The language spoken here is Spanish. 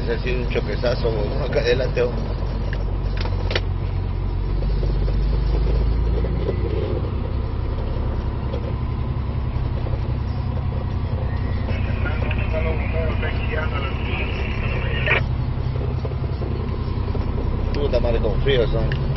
Ese ha sido un choquezazo, uno acá adelante. Puta madre, con frío son.